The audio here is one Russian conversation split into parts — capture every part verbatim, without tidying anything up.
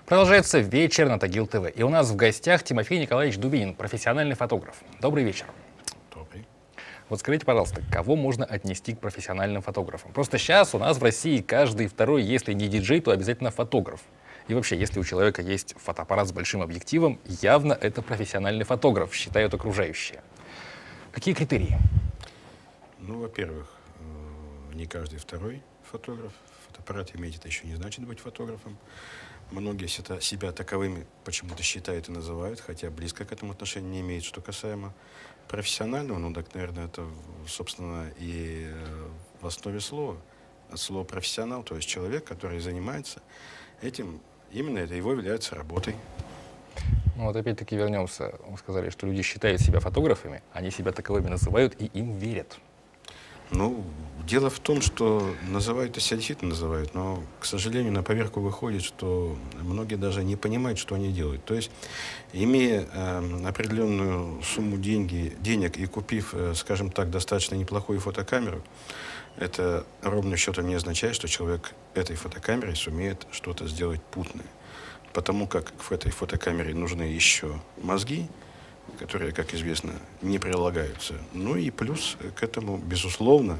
Продолжается вечер на Тагил ТВ. И у нас в гостях Тимофей Николаевич Дубинин, профессиональный фотограф. Добрый вечер. Добрый. Вот скажите, пожалуйста, кого можно отнести к профессиональным фотографам? Просто сейчас у нас в России каждый второй, если не диджей, то обязательно фотограф. И вообще, если у человека есть фотоаппарат с большим объективом, явно это профессиональный фотограф, считают окружающие. Какие критерии? Ну, во-первых, не каждый второй фотограф. Фотоаппарат иметь — это еще не значит быть фотографом. Многие себя таковыми почему-то считают и называют, хотя близко к этому отношения не имеют. Что касаемо профессионального, ну так, наверное, это, собственно, и в основе слова. От слова профессионал, то есть человек, который занимается этим, именно это его является работой. Ну вот опять-таки вернемся. Вы сказали, что люди считают себя фотографами, они себя таковыми называют и им верят. Ну, дело в том, что называют и себя действительно называют, но, к сожалению, на поверку выходит, что многие даже не понимают, что они делают. То есть, имея э, определенную сумму деньги, денег и купив, э, скажем так, достаточно неплохую фотокамеру, это ровным счетом не означает, что человек этой фотокамерой сумеет что-то сделать путное. Потому как к этой фотокамере нужны еще мозги, которые, как известно, не прилагаются. Ну и плюс к этому, безусловно,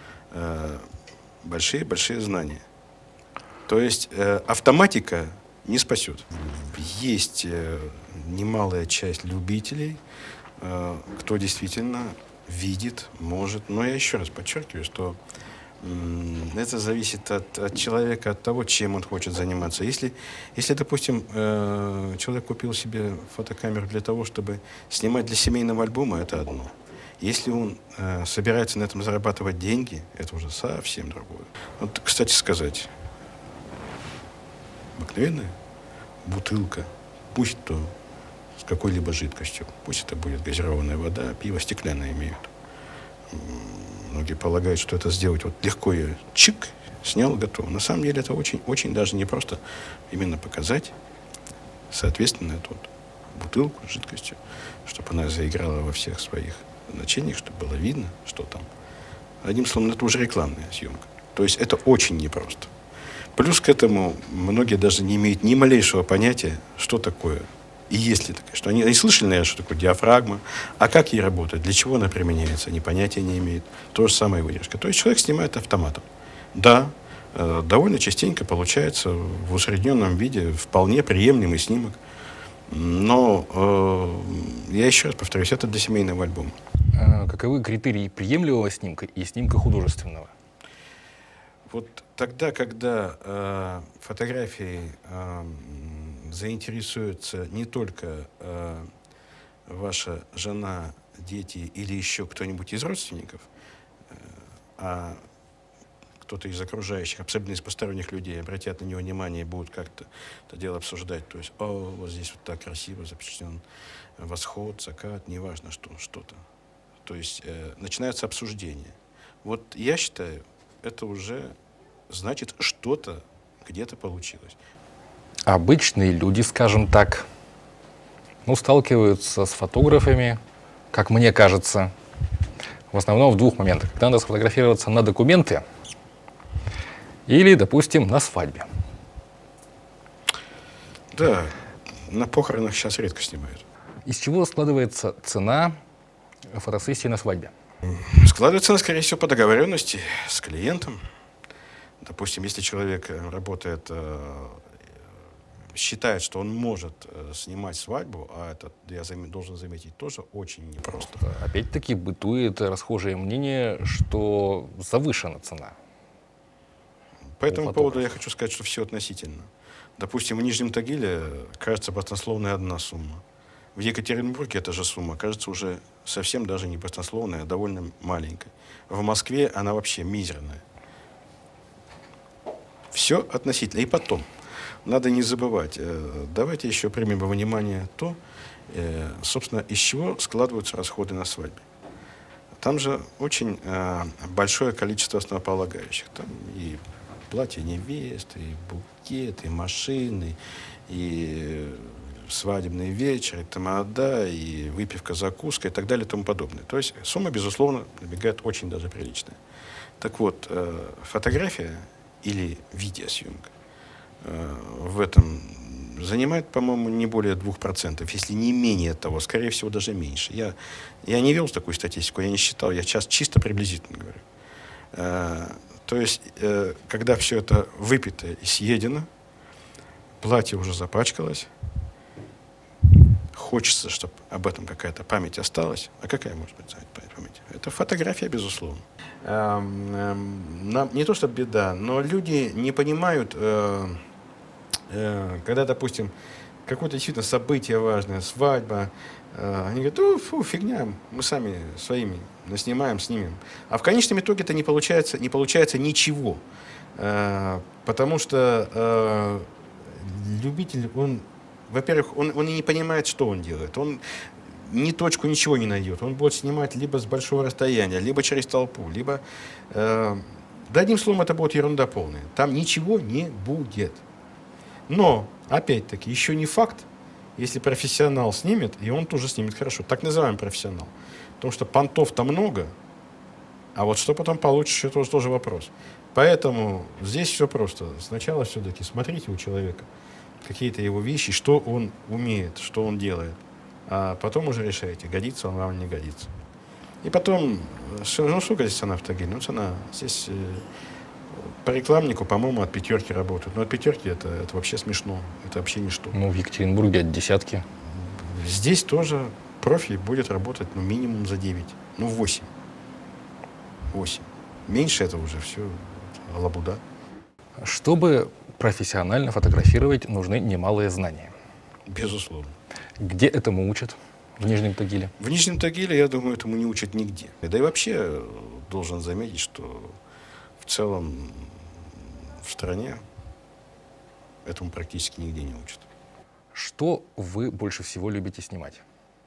большие-большие знания. То есть автоматика не спасет. Есть немалая часть любителей, кто действительно видит, может. Но я еще раз подчеркиваю, что это зависит от, от человека, от того, чем он хочет заниматься. Если, если допустим, э, человек купил себе фотокамеру для того, чтобы снимать для семейного альбома, это одно. Если он э, собирается на этом зарабатывать деньги, это уже совсем другое. Вот, кстати сказать, обыкновенная бутылка, пусть то с какой-либо жидкостью, пусть это будет газированная вода, пиво стеклянное имеют. Многие полагают, что это сделать вот легко, ее чик, снял, готово. На самом деле это очень, очень даже непросто именно показать, соответственно, эту вот бутылку с жидкостью, чтобы она заиграла во всех своих значениях, чтобы было видно, что там. Одним словом, это уже рекламная съемка. То есть это очень непросто. Плюс к этому многие даже не имеют ни малейшего понятия, что такое. И есть ли такое, что они, они слышали, наверное, что такое диафрагма, а как ей работает, для чего она применяется, они понятия не имеют. То же самое выдержка. То есть человек снимает автоматом. Да, э, довольно частенько получается в усредненном виде вполне приемлемый снимок. Но, э, я еще раз повторюсь, это для семейного альбома. А каковы критерии приемлемого снимка и снимка художественного? Вот тогда, когда э, фотографией э, заинтересуется не только э, ваша жена, дети или еще кто-нибудь из родственников, э, а кто-то из окружающих, абсолютно из посторонних людей, обратят на него внимание и будут как-то это дело обсуждать. То есть, о, вот здесь вот так красиво запечатлен восход, закат, неважно что, что-то. То есть э, начинается обсуждение. Вот я считаю, это уже значит, что-то где-то получилось. Обычные люди, скажем так, ну, сталкиваются с фотографами, как мне кажется, в основном в двух моментах. Когда надо сфотографироваться на документы или, допустим, на свадьбе. Да, на похоронах сейчас редко снимают. Из чего складывается цена фотосессии на свадьбе? Складывается она, скорее всего, по договоренности с клиентом. Допустим, если человек работает, э, считает, что он может э, снимать свадьбу, а это, я зам, должен заметить, тоже очень непросто. Опять-таки бытует расхожее мнение, что завышена цена. По этому поводу я хочу сказать, что все относительно. Допустим, в Нижнем Тагиле, кажется, баснословная одна сумма. В Екатеринбурге эта же сумма кажется уже совсем даже не баснословная, а довольно маленькой. В Москве она вообще мизерная. Все относительно. И потом, надо не забывать, давайте еще примем во внимание то, собственно, из чего складываются расходы на свадьбе. Там же очень большое количество основополагающих. Там и платье невесты, и букет, и машины, и свадебный вечер, и тамада, и выпивка, закуска, и так далее, и тому подобное. То есть сумма, безусловно, набегает очень даже приличная. Так вот, фотография или видеосъемка в этом занимает, по-моему, не более двух процентов, если не менее того, скорее всего, даже меньше. Я, я не вел такую статистику, я не считал, я сейчас чисто приблизительно говорю. А, то есть, э, когда все это выпито и съедено, платье уже запачкалось, хочется, чтобы об этом какая-то память осталась. А какая может быть память? Это фотография, безусловно. Эм, эм, нам, не то что беда, но люди не понимают, э, э, когда, допустим, какое-то действительно событие важное, свадьба, э, они говорят, ну, фу, фигня, мы сами своими наснимаем, снимем. А в конечном итоге это не получается, не получается ничего. Э, потому что э, любитель, он, во-первых, он, он и не понимает, что он делает. Он ни точку, ничего не найдет. Он будет снимать либо с большого расстояния, либо через толпу, либо... Э, да, одним словом, это будет ерунда полная. Там ничего не будет. Но, опять-таки, еще не факт, если профессионал снимет, и он тоже снимет хорошо. Так называемый профессионал. Потому что понтов-то много, а вот что потом получишь, это тоже, тоже вопрос. Поэтому здесь все просто. Сначала все-таки смотрите у человека какие-то его вещи, что он умеет, что он делает. А потом уже решаете, годится он вам или не годится. И потом, ну сколько здесь цена автогеля? Ну цена здесь э, по рекламнику, по-моему, от пятерки работают. Но от пятерки это, это вообще смешно, это вообще ничто. Ну, в Екатеринбурге от десятки. Здесь тоже профи будет работать ну, минимум за девять, ну восемь. восемь. Меньше это уже все лабуда. Чтобы профессионально фотографировать, нужны немалые знания. Безусловно. Где этому учат в Нижнем Тагиле? В Нижнем Тагиле, я думаю, этому не учат нигде. Да и вообще должен заметить, что в целом в стране этому практически нигде не учат. Что вы больше всего любите снимать?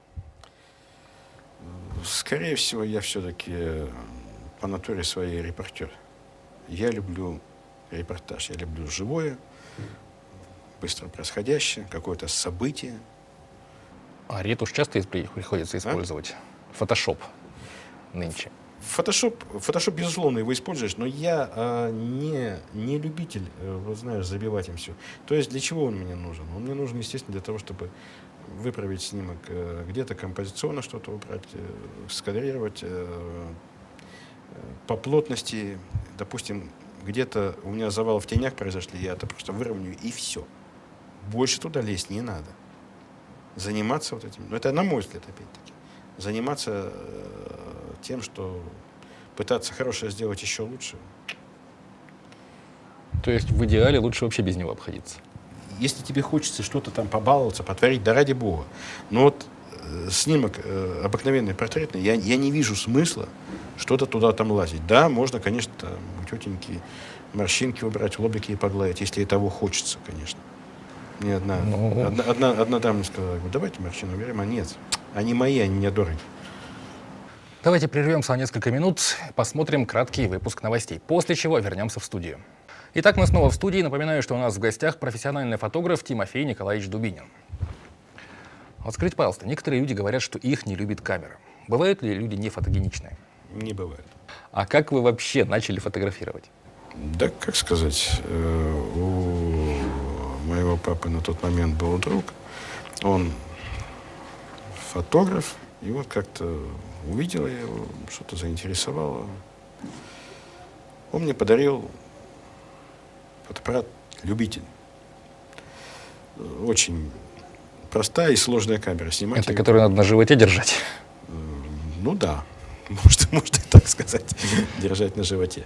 Скорее всего, я все-таки по натуре своей репортер. Я люблю репортаж, я люблю живое, быстро происходящее, какое-то событие. А ретушь часто приходится использовать? А? Фотошоп нынче. Фотошоп, фотошоп, безусловно, его используешь, но я а, не, не любитель, вот знаешь, забивать им все. То есть для чего он мне нужен? Он мне нужен, естественно, для того, чтобы выправить снимок, где-то композиционно что-то убрать, скадрировать по плотности. Допустим, где-то у меня завал в тенях произошли, я это просто выровняю и все. Больше туда лезть не надо. Заниматься вот этим, ну это на мой взгляд опять-таки, заниматься э, тем, что пытаться хорошее сделать еще лучше. То есть в идеале лучше вообще без него обходиться? Если тебе хочется что-то там побаловаться, потворить, да ради бога. Но вот э, снимок э, обыкновенный, портретный, я, я не вижу смысла что-то туда там лазить. Да, можно, конечно, там, у тетеньки морщинки убрать, лобики и погладить, если того хочется, конечно. Мне одна, ну... одна, одна, одна дама мне сказала, давайте морщины уберем, а нет, они мои, они мне дороги. Давайте прервемся на несколько минут, посмотрим краткий выпуск новостей, после чего вернемся в студию. Итак, мы снова в студии. Напоминаю, что у нас в гостях профессиональный фотограф Тимофей Николаевич Дубинин. Вот скажите, пожалуйста, некоторые люди говорят, что их не любит камера. Бывают ли люди не фотогеничные? Не бывает. А как вы вообще начали фотографировать? Да, как сказать, у моего папы на тот момент был друг, он фотограф, и вот как-то увидел я его, что-то заинтересовало. Он мне подарил фотоаппарат «Любитель». Очень простая и сложная камера. Снимать Это ее... которую надо на животе держать? Ну да, может, можно и так сказать, держать на животе.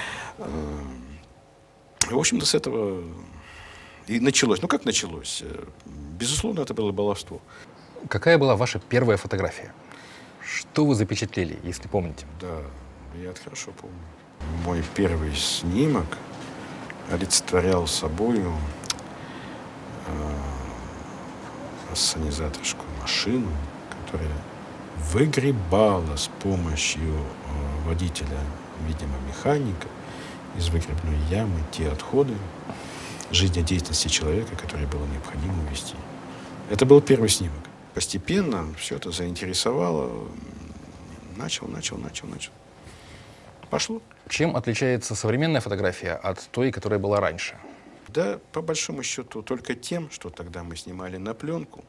В общем-то, с этого и началось. Ну, как началось? Безусловно, это было баловство. Какая была ваша первая фотография? Что вы запечатлели, если помните? Да, я это хорошо помню. Мой первый снимок олицетворял собою э, ассанизаторскую машину, которая выгребала с помощью э, водителя, видимо, механика, из выгребной ямы те отходы жизнедеятельности человека, которые было необходимо увезти. Это был первый снимок. Постепенно все это заинтересовало. Начал, начал, начал, начал. Пошло. Чем отличается современная фотография от той, которая была раньше? Да, по большому счету, только тем, что тогда мы снимали на пленку,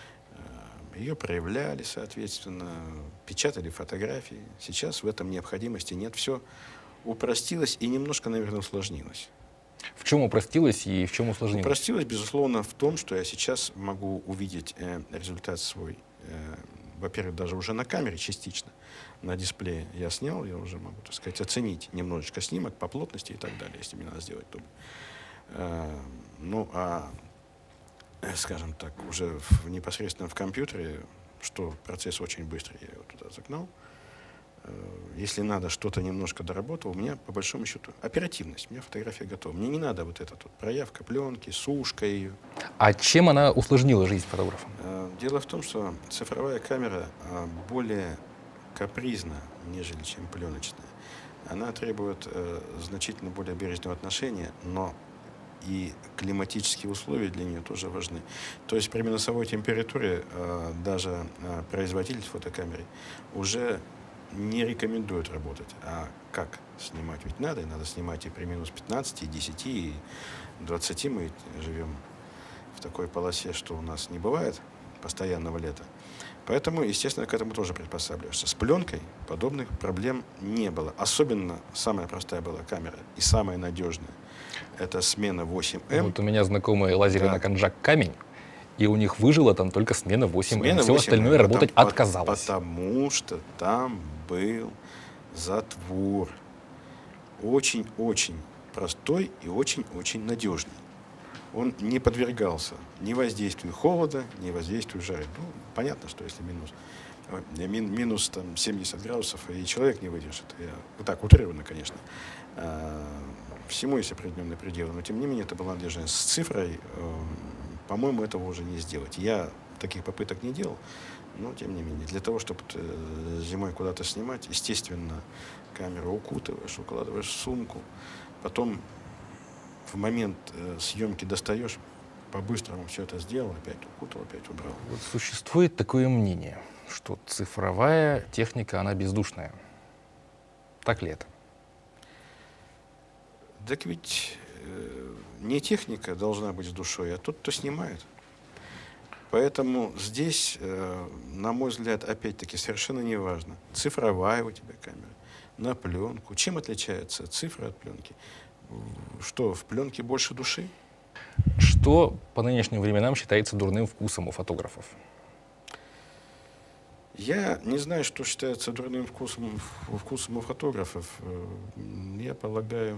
ее проявляли, соответственно, печатали фотографии. Сейчас в этом необходимости нет. Все упростилось и немножко, наверное, усложнилось. В чем упростилось и в чем усложнилось? Упростилось, безусловно, в том, что я сейчас могу увидеть э, результат свой, э, во-первых, даже уже на камере частично, на дисплее я снял, я уже могу, так сказать, оценить немножечко снимок по плотности и так далее, если мне надо сделать дубль. Э, ну, а, скажем так, уже в, непосредственно в компьютере, что процесс очень быстрый, я его туда загнал. Если надо что-то немножко доработал, у меня, по большому счету, оперативность. У меня фотография готова. Мне не надо вот эта вот проявка пленки, сушка ее. А чем она усложнила жизнь фотографа? Дело в том, что цифровая камера более капризна, нежели чем пленочная. Она требует значительно более бережного отношения, но и климатические условия для нее тоже важны. То есть при минусовой температуре даже производитель фотокамеры уже не рекомендуют работать. А как снимать? Ведь надо, и надо снимать и при минус пятнадцати, и десяти, и двадцати. Мы живем в такой полосе, что у нас не бывает постоянного лета. Поэтому, естественно, к этому тоже приспосабливаешься. С пленкой подобных проблем не было. Особенно самая простая была камера и самая надежная. Это смена восемь эм. Вот у меня знакомые лазили Да. на Конжак камень, и у них выжила там только смена восемь эм. Смена Все восемь эм, остальное работать потому, отказалось. Потому что там был затвор. Очень-очень простой и очень-очень надежный. Он не подвергался ни воздействию холода, ни воздействию жары. Ну, понятно, что если минус, мин, минус там, семьдесят градусов, и человек не выдержит. Я, вот так утрированно, конечно. А, всему есть определенные пределы, но тем не менее это была надежность. С цифрой, э, по-моему, этого уже не сделать. Я таких попыток не делал, но тем не менее. Для того, чтобы э, зимой куда-то снимать, естественно, камеру укутываешь, укладываешь в сумку, потом в момент э, съемки достаешь, по-быстрому все это сделал, опять укутал, опять убрал. Вот существует такое мнение, что цифровая техника, она бездушная. Так ли это? Так ведь э, не техника должна быть с душой, а тот, кто снимает. Поэтому здесь, э, на мой взгляд, опять-таки совершенно не важно, цифровая у тебя камера, на пленку. Чем отличается цифра от пленки? Что, в пленке больше души? Что по нынешним временам считается дурным вкусом у фотографов? Я не знаю, что считается дурным вкусом, вкусом у фотографов. Я полагаю,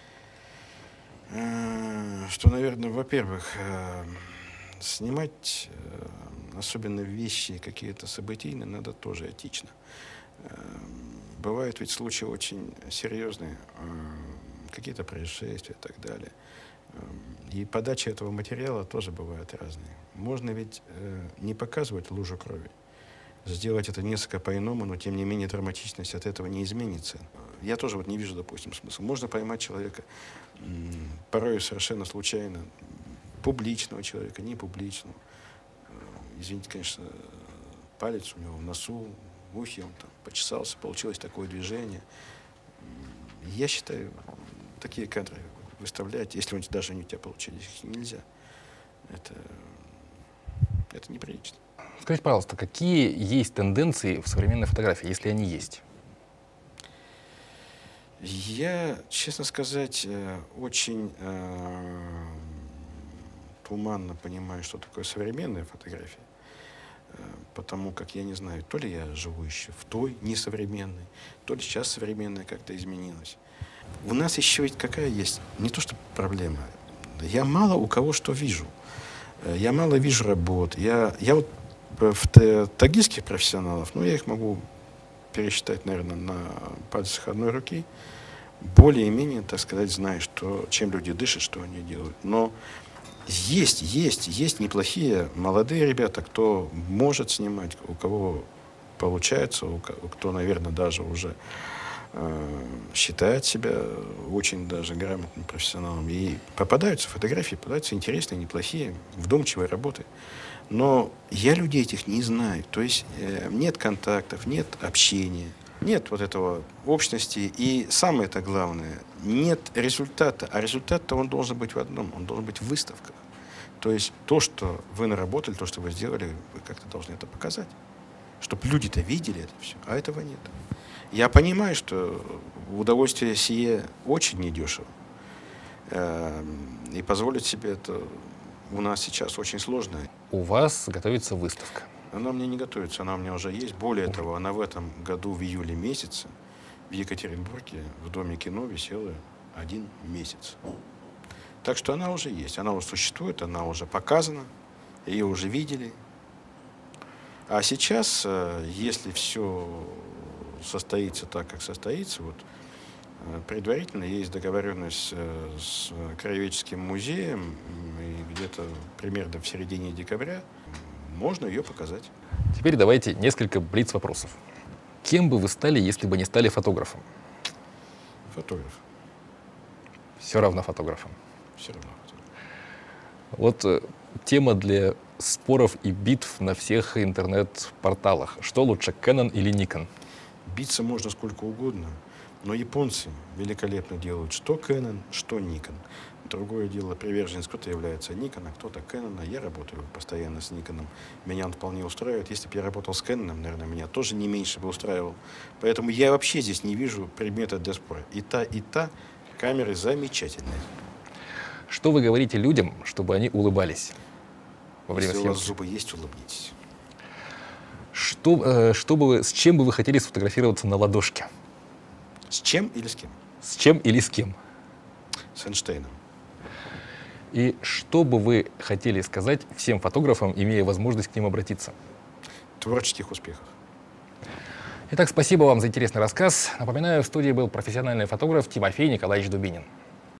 что, наверное, во-первых, снимать, особенно вещи какие-то событийные, надо тоже этично. Бывают ведь случаи очень серьезные, какие-то происшествия и так далее. И подача этого материала тоже бывает разные. Можно ведь не показывать лужу крови, сделать это несколько по-иному, но тем не менее драматичность от этого не изменится. Я тоже вот не вижу, допустим, смысла. Можно поймать человека, порой совершенно случайно, публичного человека, не публичного. Извините, конечно, палец у него в носу, в ухе, он там почесался, получилось такое движение. Я считаю, такие кадры выставлять, если он даже не у тебя получились, нельзя. Это, это неприлично. Скажите, пожалуйста, какие есть тенденции в современной фотографии, если они есть? Я, честно сказать, очень э, туманно понимаю, что такое современная фотография, э, потому как я не знаю, то ли я живу еще в той несовременной, то ли сейчас современная как-то изменилась. У нас еще ведь какая есть, не то что проблема, я мало у кого что вижу. Я мало вижу работ. Я, я вот в тагильских профессионалов, ну, я их могу пересчитать, наверное, на пальцах одной руки, более-менее, так сказать, знаю, что, чем люди дышат, что они делают. Но есть, есть, есть неплохие молодые ребята, кто может снимать, у кого получается, у кого, кто, наверное, даже уже э, считает себя очень даже грамотным профессионалом. И попадаются фотографии, попадаются интересные, неплохие, вдумчивые работы. Но я людей этих не знаю. То есть э, нет контактов, нет общения. Нет вот этого общности. И самое это главное, нет результата. А результат-то он должен быть в одном, он должен быть в выставках. То есть то, что вы наработали, то, что вы сделали, вы как-то должны это показать. Чтобы люди-то видели это все, а этого нет. Я понимаю, что удовольствие сие очень недешево. И позволить себе это у нас сейчас очень сложно. У вас готовится выставка. Она мне не готовится, она у меня уже есть. Более уже. того, она в этом году, в июле месяце, в Екатеринбурге, в Доме кино висела один месяц. Так что она уже есть, она уже существует, она уже показана, ее уже видели. А сейчас, если все состоится так, как состоится, вот, предварительно есть договоренность с Краеведческим музеем, и где-то примерно в середине декабря можно ее показать. Теперь давайте несколько блиц-вопросов. Кем бы вы стали, если бы не стали фотографом? Фотограф. Все равно фотографом. Все равно фотограф. Вот э, тема для споров и битв на всех интернет-порталах. Что лучше, Canon или Nikon? Биться можно сколько угодно, но японцы великолепно делают что Canon, что Nikon. Другое дело, приверженец, кто-то является Nikon, а кто-то Canon. Я работаю постоянно с Nikon. Меня он вполне устраивает. Если бы я работал с Canon, наверное, меня тоже не меньше бы устраивал. Поэтому я вообще здесь не вижу предмета для спора. И та, и та камеры замечательные. Что вы говорите людям, чтобы они улыбались во время Если съемки? у вас зубы есть, улыбнитесь. Что, э, что бы вы, с чем бы вы хотели сфотографироваться на ладошке? С чем или с кем? С чем или с кем? С Эйнштейном. И что бы вы хотели сказать всем фотографам, имея возможность к ним обратиться? Творческих успехов. Итак, спасибо вам за интересный рассказ. Напоминаю, в студии был профессиональный фотограф Тимофей Николаевич Дубинин.